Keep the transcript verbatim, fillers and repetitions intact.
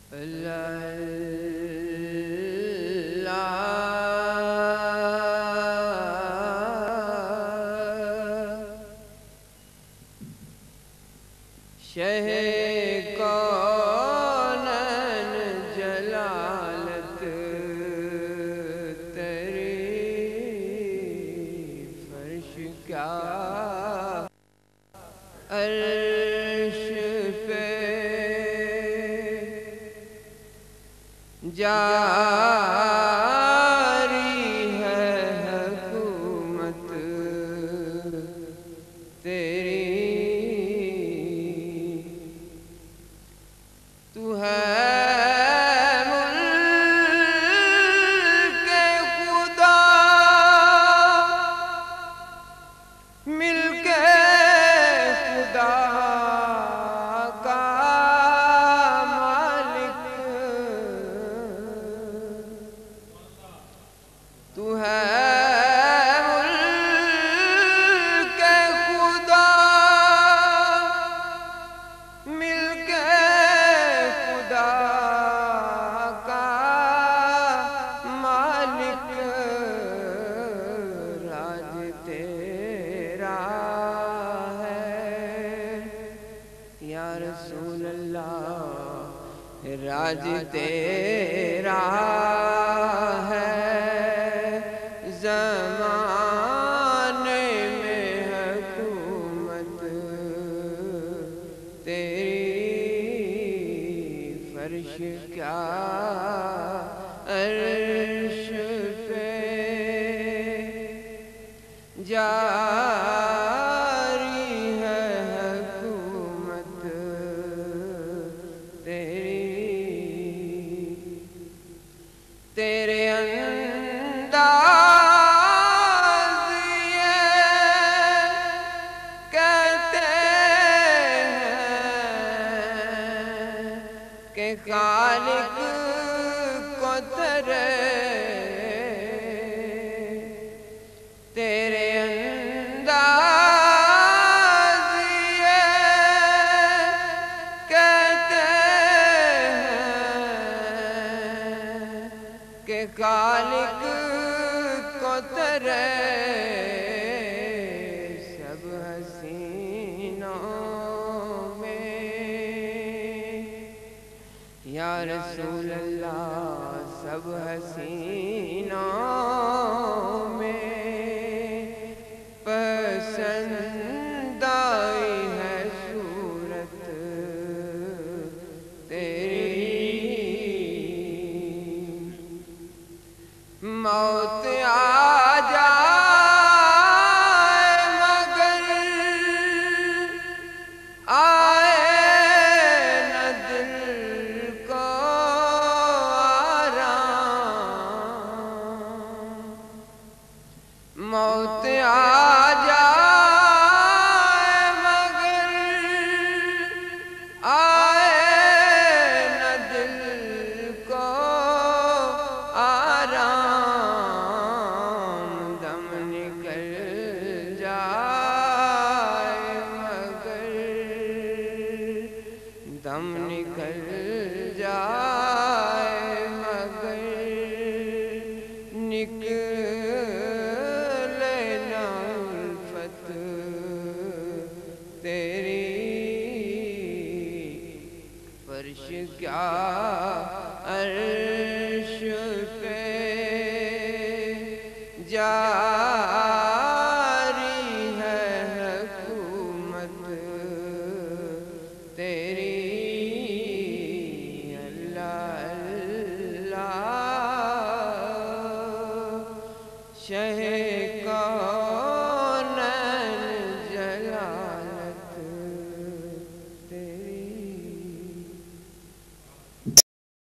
شہ کونین جلالت تیری فرش کیا عرش پہ جاری ہے حکومت تیری، تو ہے ملک خدا، ملک خدا کا مالک، تو ہے ملک خدا، ملک خدا کا مالک، راج تیرا ہے یا رسول اللہ، راج تیرا ہے، زمانے میں حکومت تیری، فرش کیا عرش پہ جاری ہے حکومت تیری، تیرے انداز یہ کہتے ہیں کہ خالق کو ترے، تیرے انداز یہ کہتے ہیں کہ خالق کو ترے، سب حسینوں میں یا رسول اللہ، سب حسینوں میں پسند آئی ہے صورت تیری، موت آ جائے مگر آئے نہ دل کو آرام، موت آ جائے مگر آئے نہ دل کو آرام، دم نکل جائے مگر، دم نکل جائے مگر نکلے نہ الفت تیری، فرش کیا عرش پہ جا